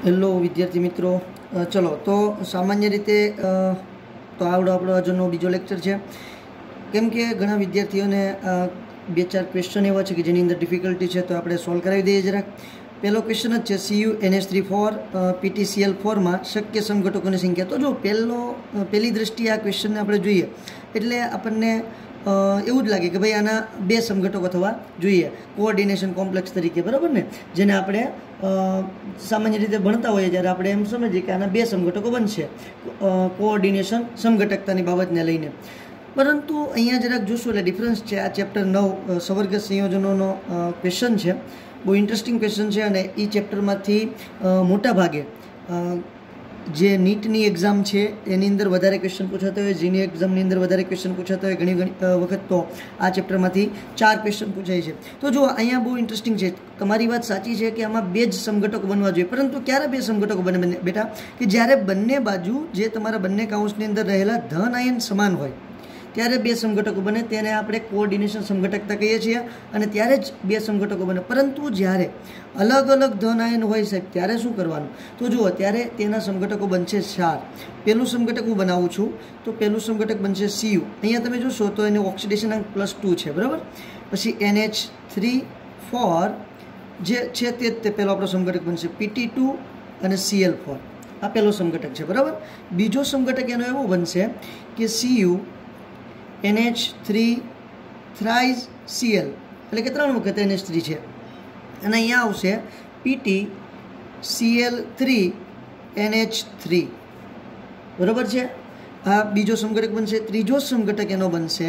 Hello વિદ્યાર્થી મિત્રો, ચલો તો સામાન્ય રીતે તો આપણો આજનો બીજો લેક્ચર છે. કેમ કે ઘણા વિદ્યાર્થીઓને બે ચાર ક્વેશ્ચન એવા છે કે જેની અંદર ડિફિકલ્ટી છે, તો આપણે સોલ્વ કરાવી દઈએ જરાક. પહેલો ક્વેશ્ચન જ છે CuNH3 PTCl4માં શક્ય સમઘટકોની સંખ્યા. તો જો પહેલી દ્રષ્ટિએ આ ક્વેશ્ચનને આપણે જોઈએ એટલે આપણને એવું જ લાગે કે ભાઈ આના બે સમઘટકો થવા જોઈએ કોઓર્ડિનેશન કોમ્પ્લેક્સ તરીકે, બરાબર ને, જેને આપણે સામાન્ય રીતે ભણતા હોઈએ જ્યારે આપણે એમ સમજીએ કે આના બે સમઘટકો બનશે કોઓર્ડિનેશન સમઘટકતાની બાબતને લઈને. પરંતુ અહીંયા જરાક જોશું એટલે ડિફરન્સ છે. આ ચેપ્ટર 9 સવર્ગ સંયોજનોનો ક્વેશ્ચન છે, બહુ ઇન્ટરેસ્ટિંગ ક્વેશ્ચન છે. અને એ ચેપ્ટરમાંથી મોટા ભાગે જે નીટની એક્ઝામ છે એની અંદર વધારે ક્વેશ્ચન પૂછાતા હોય, જીની એક્ઝામની અંદર વધારે ક્વેશ્ચન પૂછાતા હોય. ઘણી વખત તો આ ચેપ્ટરમાંથી 4 ક્વેશ્ચન પૂછાય છે. તો જો અહીંયા બહુ ઇન્ટરેસ્ટિંગ છે. તમારી વાત સાચી છે કે આમાં બે જ સમઘટકો બનવા જોઈએ, પરંતુ ક્યારે બે સમઘટકો બને બેટા? કે જ્યારે બંને બાજુ જે તમારા બંને કાઉન્સની અંદર રહેલા ધન આયન સમાન હોય ત્યારે બે સમઘટકો બને. તેને આપણે કોઓર્ડિનેશન સમઘટકતા કહીએ છીએ અને ત્યારે જ બે સમઘટકો બને. પરંતુ જ્યારે અલગ અલગ ધન આયન હોય સાહેબ, ત્યારે શું કરવાનું? તો જુઓ, ત્યારે તેના સમઘટકો બનશે 4. પહેલું સમઘટક હું બનાવું છું, તો પહેલું સમઘટક બનશે Cu. અહીંયા તમે જોશો તો એનો ઓક્સિડેશન અંક +2 છે, બરાબર. પછી NH3 જે છે તે પહેલો આપણો સમઘટક બનશે Pt2 અને Cl4. આ પહેલો સમઘટક છે, બરાબર. બીજો સમઘટક એનો એવો બનશે કે Cu NH3 thrice Cl, એટલે કે 3 વખત NH3 છે. અને અહીંયા આવશે Pt Cl3 NH3, બરાબર છે. આ બીજો સમઘટક બનશે. ત્રીજો સમઘટક એનો બનશે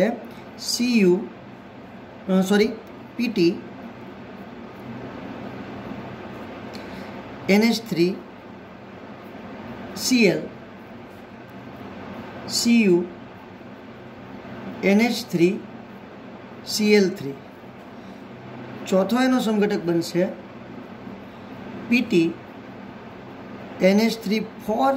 Pt NH3 Cl Cu NH3 Cl3. ચોથો એનો સમઘટક બનશે Pt NH3 Cu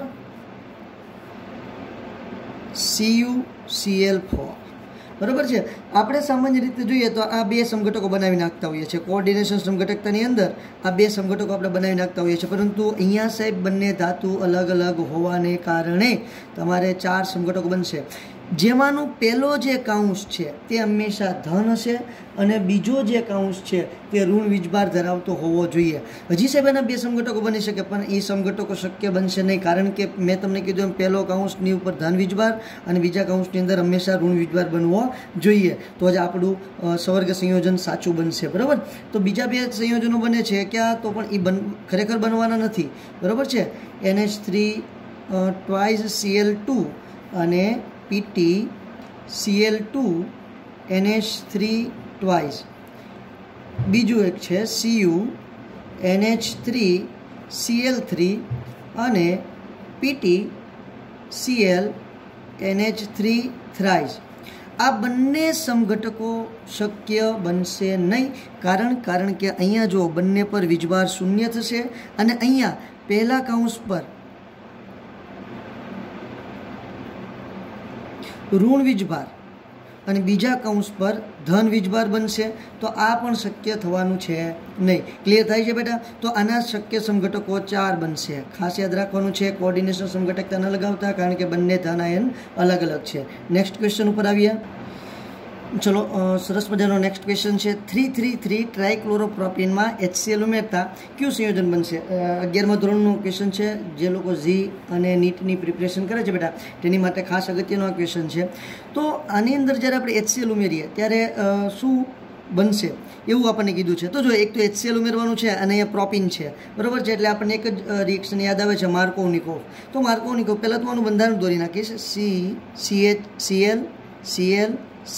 Cl4, બરાબર છે. આપણે સામાન્ય રીતે જોઈએ તો આ બે સમઘટકો બનાવી નાખતા હોઈએ છીએ કોઓર્ડિનેશન સમઘટકતાની અંદર. આ બે સમઘટકો આપણે બનાવી નાખતા હોઈએ છીએ, પરંતુ અહીંયા સાહેબ બંને ધાતુ અલગ અલગ હોવાને કારણે તમારે 4 સમઘટકો બનશે. જેમાંનું પહેલો જે કાઉન્સ છે તે હંમેશા ધન હશે અને બીજો જે કાઉન્સ છે તે ઋણ વીજભાર ધરાવતો હોવો જોઈએ. હજી સાહેબ એના બે સમઘટકો બની શકે, પણ એ સમઘટકો શક્ય બનશે નહીં, કારણ કે મેં તમને કીધું એમ પહેલો કાઉન્સની ઉપર ધન વીજભાર અને બીજા કાઉન્સની અંદર હંમેશા ઋણ વીજભાર બનવો જોઈએ, તો જ આપણું સવર્ગ સંયોજન સાચું બનશે, બરાબર. તો બીજા બે સંયોજનો બને છે ક્યાં? તો પણ એ ખરેખર બનવાના નથી, બરાબર છે. NH3 twice Cl2 અને Pt Cl2 NH3 twice. બીજું એક છે Cu NH3 Cl3 અને Pt Cl NH3 thrice. આ બંને સમઘટકો શક્ય બનશે નહીં, કારણ કે અહીંયા જો બંને પર વીજભાર 0 થશે અને અહીંયા પહેલા કાઉન્સ પર ઋણ વીજભાર અને બીજા કાઉન્સ પર ધન વીજભાર બનશે, તો આ પણ શક્ય થવાનું છે નહીં. ક્લિયર થાય છે બેટા? તો આના શક્ય સમઘટકો 4 બનશે. ખાસ યાદ રાખવાનું છે કોઓર્ડિનેશન સમઘટકતા ન લગાવતા, કારણ કે બંને ધન આયન અલગ અલગ છે. નેક્સ્ટ ક્વેશ્ચન ઉપર આવીએ. ચલો, સરસ મજાનો નેક્સ્ટ ક્વેશ્ચન છે. 3,3,3 ટ્રાયક્લોરોપ્રોપીનમાં HCl ઉમેરતા કયું સંયોજન બનશે? 11મા ધોરણનું ક્વેશ્ચન છે. જે લોકો ઝી અને નીટની પ્રિપરેશન કરે છે બેટા, તેની માટે ખાસ અગત્યનો આ ક્વેશ્ચન છે. તો આની અંદર જ્યારે આપણે HCl ઉમેરીએ ત્યારે શું બનશે એવું આપણને કીધું છે. તો જો એક તો HCl ઉમેરવાનું છે અને અહીંયા પ્રોપીન છે, બરાબર છે. એટલે આપણને એક જ રિએક્શન યાદ આવે છે, માર્કોવનિકોવ. તો માર્કોવનિકોવ પહેલાં તો આનું બંધારણ દોરી નાખીશ. CH Cl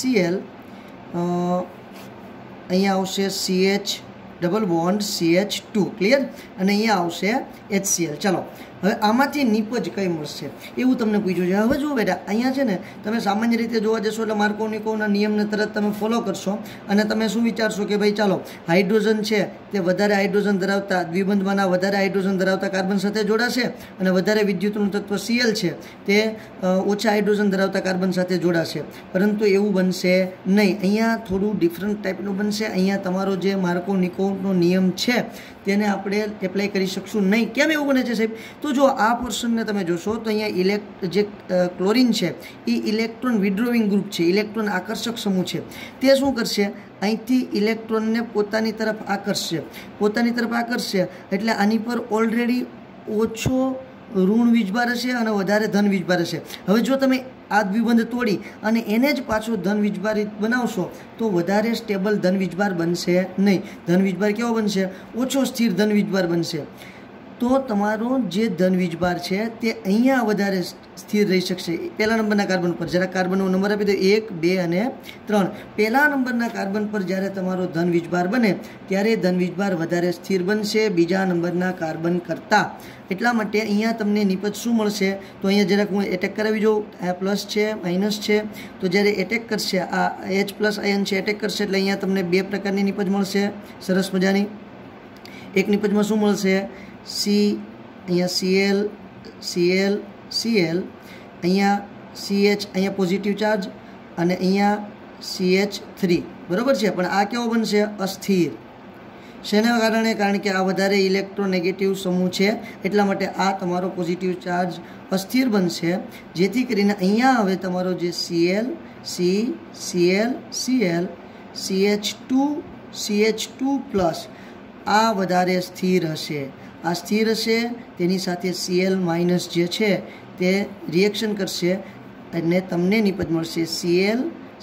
અહીંયા આવશે CH double bond CH2, clear. અને અહીંયા આવશે HCl. ચાલો, હવે આમાંથી નિપજ કઈ મળશે એવું તમને પૂછ્યું છે. હવે જુઓ બેટા, અહીંયા છે ને તમે સામાન્ય રીતે જોવા જશો એટલે માર્કોવનિકોવના નિયમને તરત તમે ફોલો કરશો અને તમે શું વિચારશો કે ભાઈ ચાલો હાઇડ્રોજન છે તે વધારે હાઇડ્રોજન ધરાવતા દ્વિબંધમાંના વધારે હાઇડ્રોજન ધરાવતા કાર્બન સાથે જોડાશે અને વધારે વિદ્યુતનું તત્વ Cl છે તે ઓછા હાઇડ્રોજન ધરાવતા કાર્બન સાથે જોડાશે. પરંતુ એવું બનશે નહીં. અહીંયા થોડું ડિફરન્ટ ટાઈપનું બનશે. અહીંયા તમારો જે માર્કોવનિકોવનો નિયમ છે તેને આપણે એપ્લાય કરી શકશું નહીં. કેમ એવું બને છે સાહેબ? તો જો આ પોર્શનને તમે જોશો તો અહીંયા જે ક્લોરીન છે એ ઇલેક્ટ્રોન વિડ્રોવિંગ ગ્રુપ છે, ઇલેક્ટ્રોન આકર્ષક સમૂહ છે. તે શું કરશે? અહીંથી ઇલેક્ટ્રોનને પોતાની તરફ આકર્ષશે એટલે આની પર ઓલરેડી ઓછો ઋણ વીજભાર હશે અને વધારે ધન વીજભાર હશે. હવે જો તમે આ દ્વિબંધ તોડી અને એને જ પાછો ધન વીજભારિત બનાવશો તો વધારે સ્ટેબલ ધન વીજભાર બનશે નહીં. ધન વીજભાર કેવો બનશે? ઓછો સ્થિર ધન વીજભાર બનશે. તો તમારો જે ધન વીજભાર છે તે અહીંયા વધારે સ્થિર રહી શકશે. પહેલા નંબરના કાર્બન પર જરા કાર્બનનો નંબર આપી દો 1, 2 અને 3. પહેલા નંબરના કાર્બન પર જ્યારે તમારો ધન વીજભાર બને ત્યારે ધન વીજભાર વધારે સ્થિર બનશે બીજા નંબરના કાર્બન કરતાં. એટલા માટે અહીંયા તમને નિપજ શું મળશે? તો અહીંયા જરાક હું એટેક કરાવી જોઉં. આ પ્લસ છે, માઇનસ છે. તો જ્યારે એટેક કરશે, આ H+ આયન છે, એટેક કરશે એટલે અહીંયા તમને બે પ્રકારની નિપજ મળશે સરસ મજાની. એક નિપજમાં શું મળશે? C, અહીંયા Cl, અહીંયા CH, અહીંયા પોઝિટિવ ચાર્જ અને અહીંયા CH3. બરાબર છે? પણ આ કેવો બનશે? અસ્થિર. શેના કારણે? કારણ કે આ વધારે ઇલેક્ટ્રોનેગેટિવ સમૂહ છે એટલા માટે આ તમારો પોઝિટિવ ચાર્જ અસ્થિર બનશે. જેથી કરીને અહીંયા હવે તમારો જે Cl, CH2+ આ વધારે સ્થિર હશે. આ સ્થિર હશે તેની સાથે Cl- જે છે તે રિએક્શન કરશે અને તમને નિપજ મળશે Cl,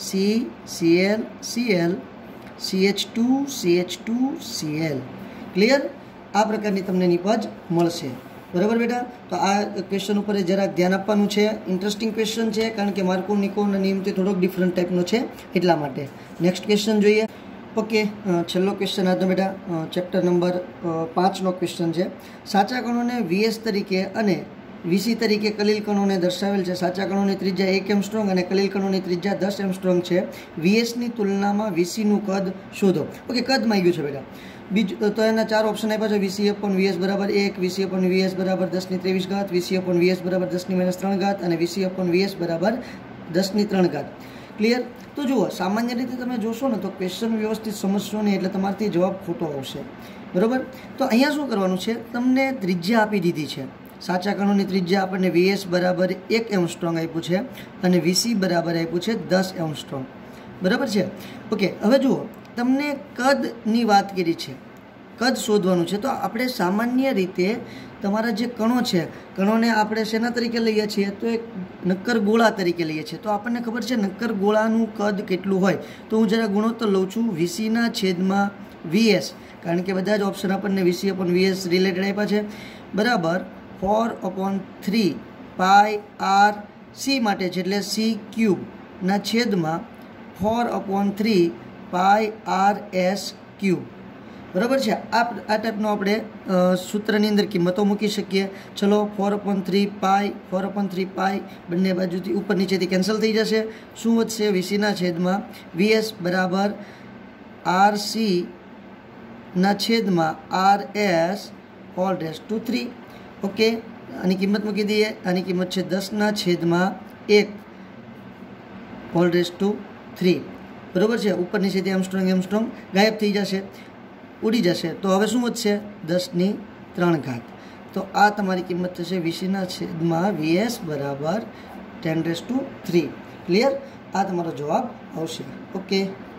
CH2Cl. ક્લિયર? આ પ્રકારની તમને નિપજ મળશે. બરાબર બેટા? તો આ ક્વેશ્ચન ઉપર જરાક ધ્યાન આપવાનું છે. ઇન્ટરેસ્ટિંગ ક્વેશ્ચન છે કારણ કે માર્કો-નિકોના નિયમથી થોડોક ડિફરન્ટ ટાઈપનો છે એટલા માટે. નેક્સ્ટ ક્વેશ્ચન જોઈએ. ઓકે, છેલ્લો ક્વેશ્ચન આજનો બેટા ચેપ્ટર નંબર 5નો ક્વેશ્ચન છે. સાચા કણોને VS તરીકે અને VC તરીકે કલીલ કણોને દર્શાવેલ છે. સાચા કણોની ત્રિજ્યા 1 એંગસ્ટ્રોમ અને કલીલ કણોની ત્રિજ્યા 10 એંગસ્ટ્રોમ છે. VSની તુલનામાં VCનું કદ શોધો. ઓકે, કદ માંગ્યું છે બેટા. બીજું તો એના 4 ઓપ્શન આપ્યા છે. VC/VS બરાબર 1, VC/VS બરાબર 10⁻23, VC/VS બરાબર 10⁻3 અને VC/VS બરાબર 10⁻3. ક્લિયર? તો જુઓ, સામાન્ય રીતે તમે જોશો ને તો ક્વેશ્ચન વ્યવસ્થિત સમજશો ને એટલે તમારાથી જવાબ ખોટો આવશે. બરાબર? તો અહીંયા શું કરવાનું છે? તમને ત્રિજ્યા આપી દીધી છે. સાચા કણોની ત્રિજ્યા આપણને VS બરાબર 1 એંગસ્ટ્રોમ આપ્યું છે અને VC બરાબર આપ્યું છે 10 એંગસ્ટ્રોમ. બરાબર છે? ઓકે, હવે જુઓ, તમને કદની વાત કરી છે, કદ શોધવાનું છે. તો આપણે સામાન્ય રીતે તમારા જે કણો છે, કણોને આપણે શેના તરીકે લઈએ છીએ? તો એક નક્કર ગોળા તરીકે લઈએ છીએ. તો આપણને ખબર છે નક્કર ગોળાનું કદ કેટલું હોય. તો હું જરા ગુણોત્તર લઉં છું VC/VS, કારણ કે બધા જ ઓપ્શન આપણને VC/VS રિલેટેડ આપ્યા છે. બરાબર 4/3 πRC માટે છે એટલે C³ ના છેદમાં 4/3 πRS³. બરાબર છે? આ ટાઈપનો આપણે સૂત્રની અંદર કિંમતો મૂકી શકીએ. ચલો 4/3 π બંને બાજુથી ઉપર નીચેથી કેન્સલ થઈ જશે. શું વધશે? VCના છેદમાં VS બરાબર RC ના છેદમાં RS⁻3. ઓકે, આની કિંમત મૂકી દઈએ. આની કિંમત છે 10⁻1⁻3. બરાબર છે? ઉપર નીચેથી એમસ્ટ્રોંગ ગાયબ થઈ જશે, ઉડી જશે. તો હવે શું વધશે? 10⁻3. તો આ તમારી કિંમત થશે VCના છેદમાં VS બરાબર 10⁻3. ક્લિયર? આ તમારો જવાબ આવશે. ઓકે.